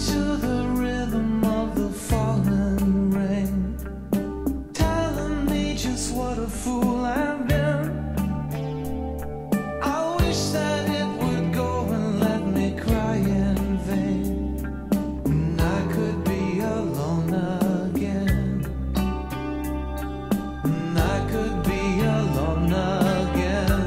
to the rhythm of the falling rain, telling me just what a fool I've been. I wish that it would go and let me cry in vain, and I could be alone again, and I could be alone again.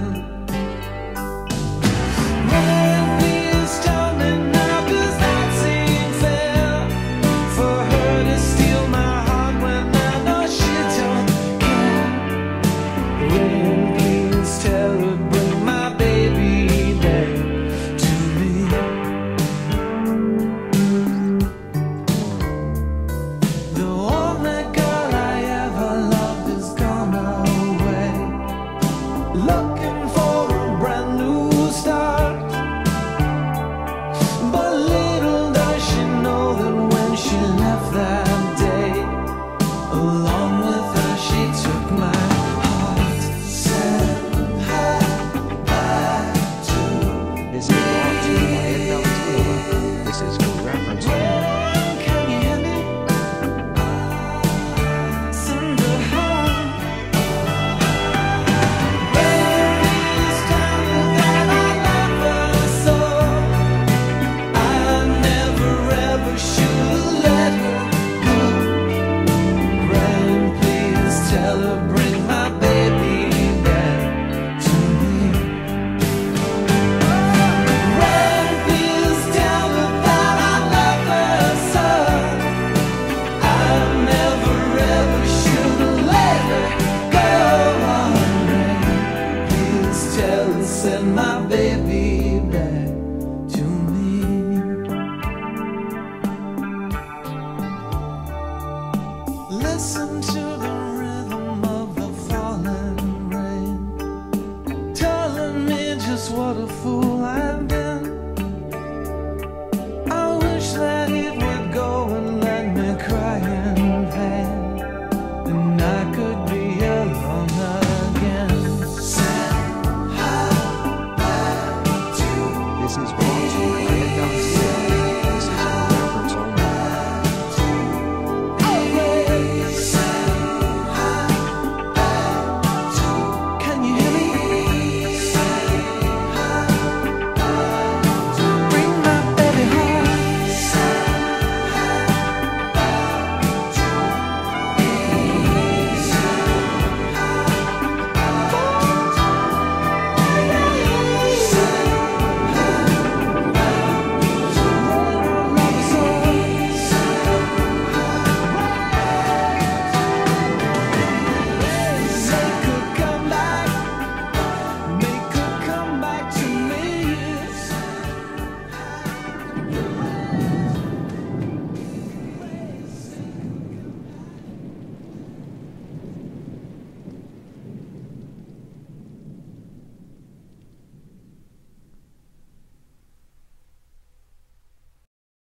Please tell me now, 'cause that seems fair, for her to steal my heart when I know she don't care. Rain, please tell her, bring my baby back to me. The only girl I ever loved is gone away, looking for a brand new start. But little does she know that when she left that day, along with her she took my heart. Said hi back to This is brought to you by Inbound Tour. This is for reference only. Can you hear me? Send her home. Please tell me that I love her so. I never ever should let her go. Rain, please tell her, bring my baby back to me. Rain, please tell her that I love her so. I never ever should let her go. Rain, please tell her, send my baby back to me. Listen to the rhythm of the falling rain, telling me just what a fool I've been. I wish that it would go and let me cry in vain, and I could be alone again. Send her back to This is brought to you by Inbound Tour.